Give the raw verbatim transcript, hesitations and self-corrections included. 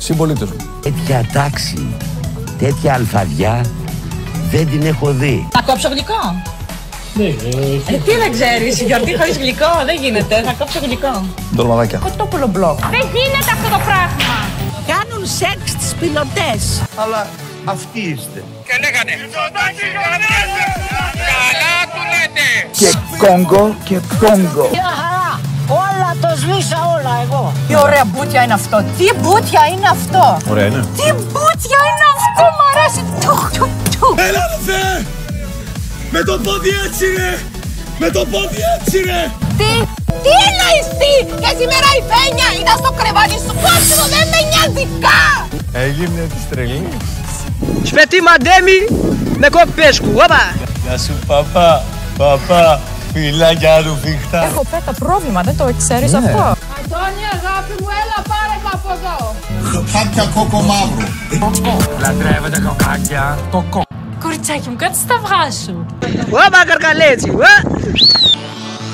συμπολίτες μου. Τέτοια τάξη, τέτοια αλφαδιά δεν την έχω δει. Θα κόψω γλυκό. Ναι, ε, τι δεν ξέρεις, γιορτή χωρίς γλυκό δεν γίνεται. Θα κόψω γλυκό. Ντολμαδάκια. Κοτόπουλο μπλοκ. Δεν γίνεται αυτό το πράγμα. Κάνουν σεξ τις πιλωτές. Αλλά αυτοί είστε. Και λέγανε καλά του λέτε. Και Κόγκο και Κόγκο. Μια χαρά. Όλα το σβήσα όλα εγώ. Τι ωραία μπούτια είναι αυτό. Τι μπούτια είναι αυτό. Ωραία είναι. Τι μπούτια είναι αυτό. Μ' αρέσει. Έλα ρε Θεέ. Με το πόδι έτσι ρε. Με το πόδι έτσι ρε. Τι, τι εννοείς τι. Και σήμερα η Φένια είναι στο κρεβάτι σου. Κόψιμο δεν με νοιάζει καν. Έγινε της τρελής. Σπέτι μαντέμι με κοπέσκου. Όπα. Γεια σου παπά. Παπά. Φιλάκια ρουφιχτά. Έχω πέτα πρόβλημα, δεν το ξέρεις Ναι. αυτό. Αντώνη αγάπη μου, έλα πάρε με από εδώ. Χάπια κόκο μαύρο. Λατρεύετε κοκάκια. Κοριτσάκι μου, κάτσε στα αυγά σου. Όπα καρκαλέτσι.